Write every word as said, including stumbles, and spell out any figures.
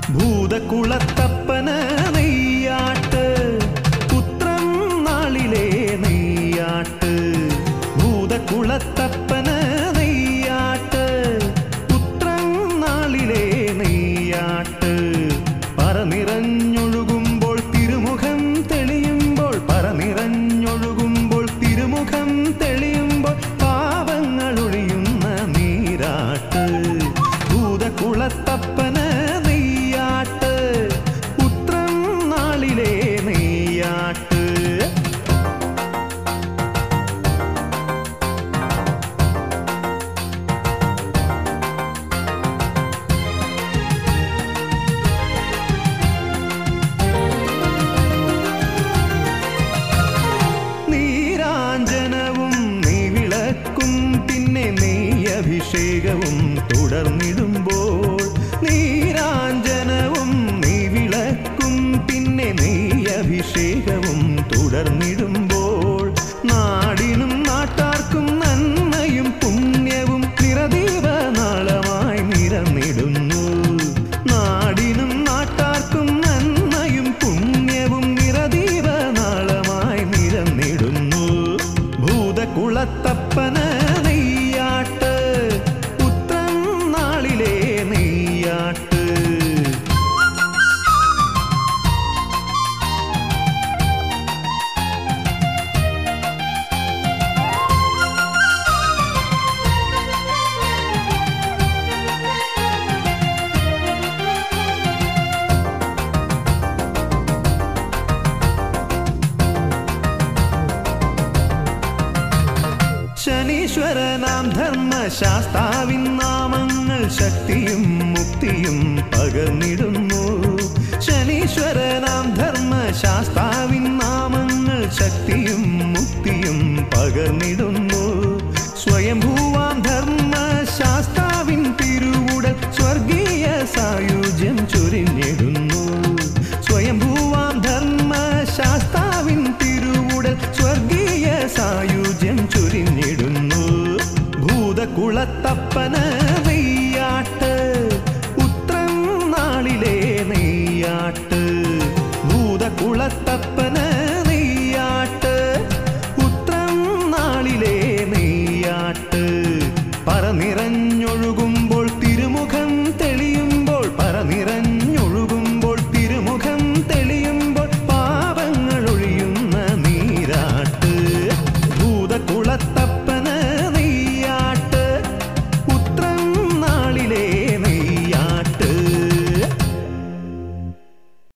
ഭൂതകുളത്തപ്പന നെയ്യാട്ട് പുത്രം നാളിലെ നെയ്യാട്ട് ഭൂതകുളത്തപ്പന നെയ്യാട്ട് പുത്രം നാളിലെ നെയ്യാട്ട് പറനിറഞ്ഞൊഴുകുമ്പോൾ തിരുമുഖം തെളിയുമ്പോൾ പറനിറഞ്ഞൊഴുകുമ്പോൾ തിരുമുഖം തെളിയുമ്പോൾ പാപങ്ങൾ ഒഴിയുന്ന നീരാട്ട് ഭൂതകുളത്തപ്പന നെയ്യാട്ട് പുത്രം നാളിലെ നെയ്യാട്ട് നീരാഞ്ജനവും നെയ്വിളക്കും പിന്നെ നെയ്യഭിഷേകവും തുടർന്നിടുമ്പോൾ നീരാഞ്ജനവും നെയ്വിളക്കും പിന്നെ നെയ്യഭിഷേകവും തുടർന്നിടുമ്പോൾ നാടിനും നാട്ടാർക്കും നന്മയും പുണ്യവും നിറദീപനാളമായി നിരന്നിടുന്നു നാടിനും നാട്ടാർക്കും നന്മയും പുണ്യവും നിറദീപനാളമായി നിരന്നിടുന്നു ഭൂതകുളത്തപ്പന നെയ്യാട്ട് പുത്രം നാളിലെ നെയ്യാട്ട് ശനീശ്വരനാം ധർമ്മശാസ്താവിൻ നാമങ്ങൾ ശക്തിയും മുക്തിയും പകർന്നിടുന്നു ശനീശ്വരനാം ധർമ്മശാസ്താവിൻ നാമങ്ങൾ ശക്തിയും മുക്തിയും പകർന്നിടുന്നു സ്വയംഭൂവാം ധർമ്മശാസ്താവിൻ തിരുവുടൽ സ്വർഗീയ സായുജ്യം ചൊരിഞ്ഞിടുന്നു സ്വയംഭൂവാം ധർമ്മശാസ്താവിൻ തിരുവുടൽ സ്വർഗീയ സായുജ്യം ചൊരിഞ്ഞിടുന്നു ഭൂതകുളത്തപ്പന നെയ്യാട്ട് പുത്രം നാളിലെ നെയ്യാട്ട് ഭൂതകുളത്തപ്പന നെയ്യാട്ട് പുത്രം നാളിലെ നെയ്യാട്ട് പറനിറഞ്ഞ